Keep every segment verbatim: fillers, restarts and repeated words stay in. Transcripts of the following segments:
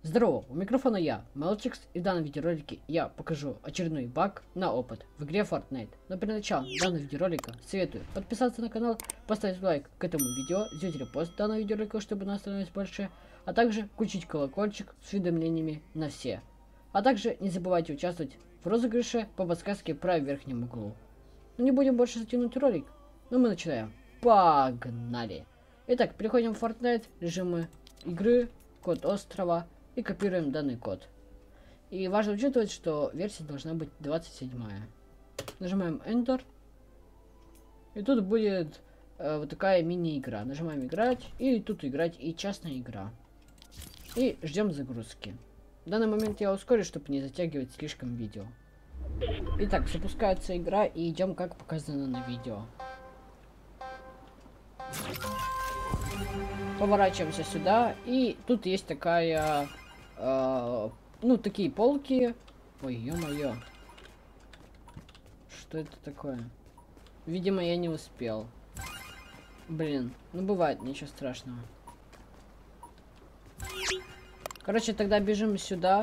Здорово, у микрофона я, Мелчикс, и в данном видеоролике я покажу очередной баг на опыт в игре Fortnite. Но перед началом данного видеоролика советую подписаться на канал, поставить лайк к этому видео, сделать репост данного видеоролика, чтобы нас становилось больше, а также включить колокольчик с уведомлениями на все. А также не забывайте участвовать в розыгрыше по подсказке в правом верхнем углу. Но не будем больше затянуть ролик, но мы начинаем. Погнали! Итак, переходим в Fortnite, режимы игры, код острова. И копируем данный код. И важно учитывать, что версия должна быть двадцать седьмая. Нажимаем Enter. И тут будет э, вот такая мини-игра. Нажимаем играть. И тут играть и частная игра. И ждем загрузки. В данный момент я ускорю, чтобы не затягивать слишком видео. Итак, запускается игра и идем как показано на видео. Поворачиваемся сюда, и тут есть такая, э, ну, такие полки. Ой, ё-моё. Что это такое? Видимо, я не успел. Блин, ну бывает, ничего страшного. Короче, тогда бежим сюда.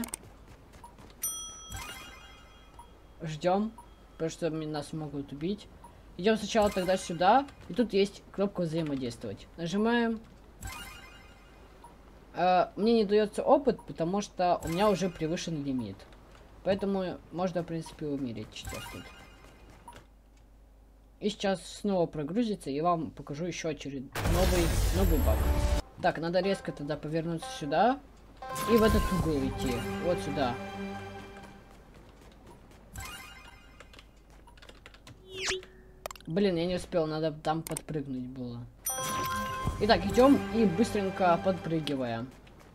Ждем, потому что нас могут убить. Идем сначала тогда сюда, и тут есть кнопка взаимодействовать. Нажимаем. Uh, мне не дается опыт, потому что у меня уже превышен лимит. Поэтому можно, в принципе, умереть сейчас тут. И сейчас снова прогрузится, и вам покажу еще очередной новый, новый баг. Так, надо резко тогда повернуться сюда и в этот угол идти. Вот сюда. Блин, я не успел, надо там подпрыгнуть было. Итак, идем и быстренько подпрыгиваем.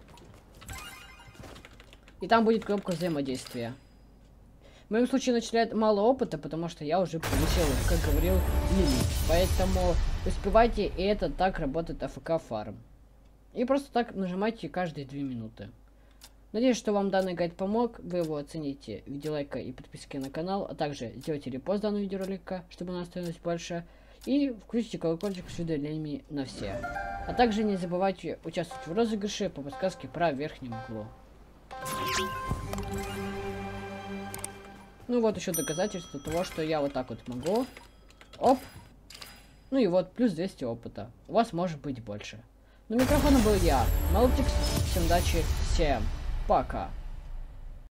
И там будет кнопка взаимодействия. В моем случае начинает мало опыта, потому что я уже превысил, как говорил, лимит. Поэтому успевайте, и это так работает АФК фарм. И просто так нажимайте каждые две минуты. Надеюсь, что вам данный гайд помог. Вы его оцените в виде лайка и подписки на канал, а также сделайте репост данного видеоролика, чтобы у нас становилось больше. И включите колокольчик с уведомлениями на все. А также не забывайте участвовать в розыгрыше по подсказке в правом верхнем углу. Ну вот еще доказательство того, что я вот так вот могу. Оп. Ну и вот, плюс двести опыта. У вас может быть больше. На микрофоне был я, Мелчикс. Всем удачи, всем пока.